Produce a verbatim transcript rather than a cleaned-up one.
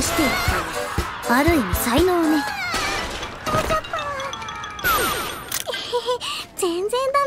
している。ある意味才能ね。 全然だ